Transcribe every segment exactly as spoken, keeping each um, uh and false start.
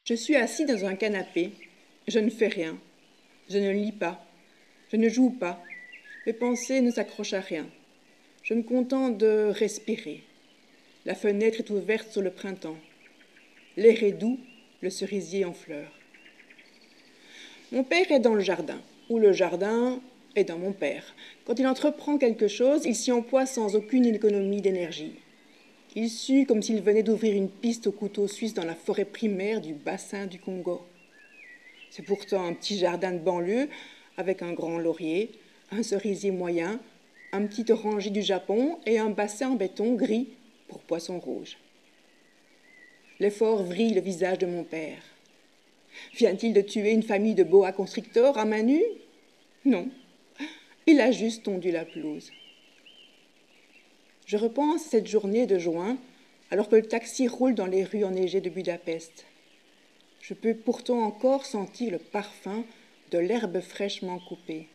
Je suis assis dans un canapé. Je ne fais rien. Je ne lis pas. Je ne joue pas. Mes pensées ne s'accrochent à rien. Je me contente de respirer. La fenêtre est ouverte sur le printemps. L'air est doux, le cerisier en fleurs. Mon père est dans le jardin, ou le jardin est dans mon père. Quand il entreprend quelque chose, il s'y emploie sans aucune économie d'énergie. Il sue comme s'il venait d'ouvrir une piste au couteau suisse dans la forêt primaire du bassin du Congo. C'est pourtant un petit jardin de banlieue avec un grand laurier, un cerisier moyen, un petit oranger du Japon et un bassin en béton gris pour poissons rouges. L'effort vrille le visage de mon père. Vient-il de tuer une famille de boa constrictors à main nue? Non, il a juste tondu la pelouse. Je repense à cette journée de juin, alors que le taxi roule dans les rues enneigées de Budapest. Je peux pourtant encore sentir le parfum de l'herbe fraîchement coupée.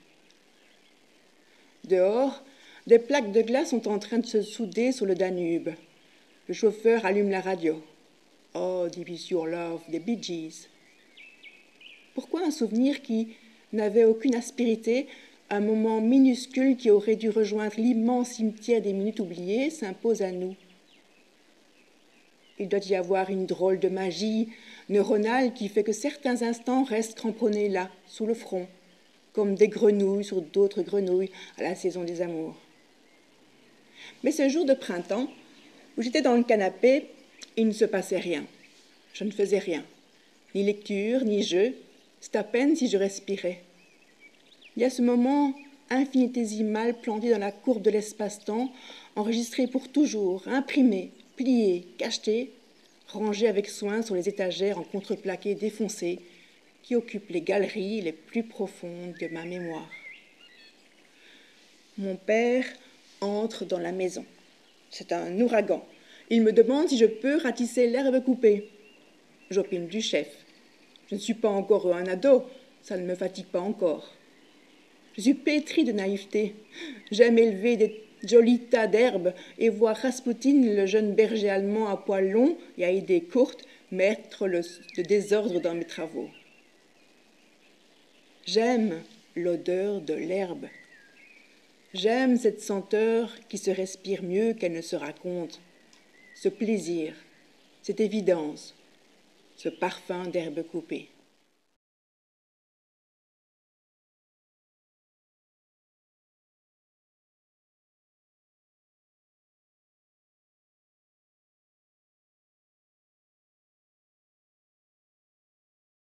Dehors, des plaques de glace sont en train de se souder sur le Danube. Le chauffeur allume la radio. Oh, Deep is your love, des Bee Gees. Pourquoi un souvenir qui n'avait aucune aspérité, un moment minuscule qui aurait dû rejoindre l'immense cimetière des minutes oubliées, s'impose à nous? Il doit y avoir une drôle de magie neuronale qui fait que certains instants restent cramponnés là, sous le front, comme des grenouilles sur d'autres grenouilles à la saison des amours. Mais ce jour de printemps, où j'étais dans le canapé, il ne se passait rien. Je ne faisais rien, ni lecture, ni jeu. C'est à peine si je respirais. Il y a ce moment infinitésimal planté dans la courbe de l'espace-temps, enregistré pour toujours, imprimé, plié, cacheté, rangé avec soin sur les étagères en contreplaqué défoncé, qui occupent les galeries les plus profondes de ma mémoire. Mon père entre dans la maison. C'est un ouragan. Il me demande si je peux ratisser l'herbe coupée. J'opine du chef. Je ne suis pas encore un ado, ça ne me fatigue pas encore. Je suis pétrie de naïveté. J'aime élever des jolis tas d'herbes et voir Rasputin, le jeune berger allemand à poils longs et à idées courtes, mettre le, le désordre dans mes travaux. J'aime l'odeur de l'herbe. J'aime cette senteur qui se respire mieux qu'elle ne se raconte. Ce plaisir, cette évidence, ce parfum d'herbe coupée.